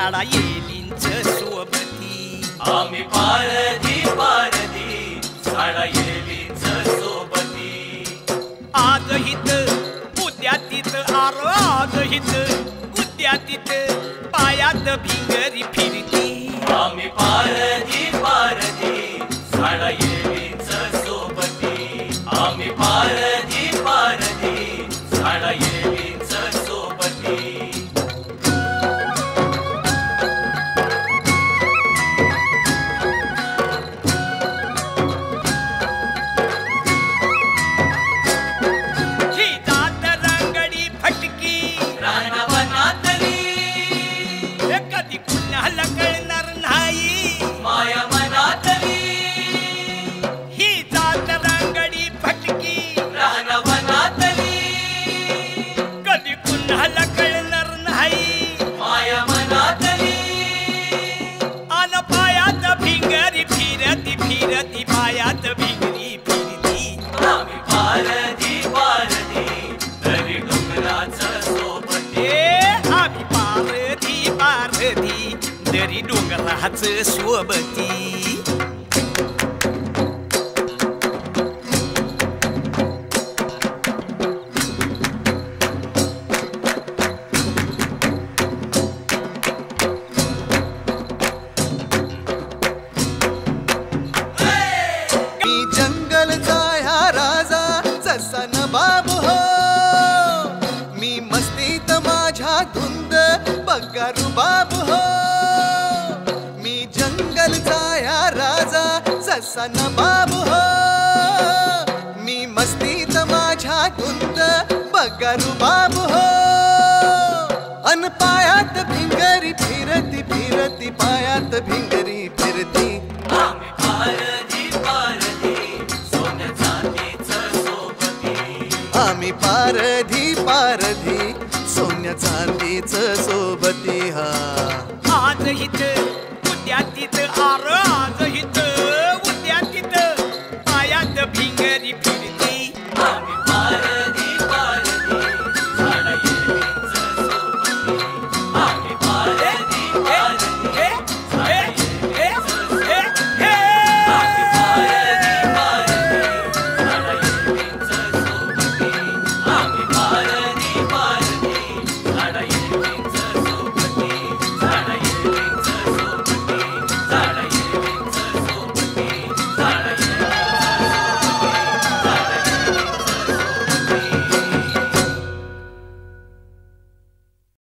झाडा येलींच सोबती आम्ही पारधी पारधी झाडा येलींच सोबती आज हित उद्या तिथ आर आज हित उद्या तिथ पायात भिंगरी फिरती आम्ही पारधी पारधी झाडा येलींच सोबती आम्ही पारधी पारधी झाडा येलींच सोबती ही जात रंगडी फटकी रानवनातली कधी कुणाला कळणार नाही माया मनातली ही जात रंगडी फटकी रानवनातली कधी कुणाला कळणार नाही माया मनातली आन पायात भिंगरी फिरती फिरती पायात भिंगरी फिरती आम्ही पारधी पारधी तरी डोंगराचं सोबती आम्ही पारधी पारधी दरी डोंगराच सोबती मी जंगलचा ह्या राजा जसा नवाब हो मी मस्तीत माझ्या धुंद बग्गा रुबाब हो मी जंगलचा ह्या राजा जसा नवाब हो मी मस्तीत माझ्या धुंद बग्गा रुबाब हो अन पायात भिंगरी फिरती फिरती पायात भिंगरी फिरती आम्ही पारधी पारधी सोन्या चांदीचं सोबती आम्ही पारधी पारधी सोन्या चांदीचं सोबती हा आज हित उद्या तिथ आर आज हित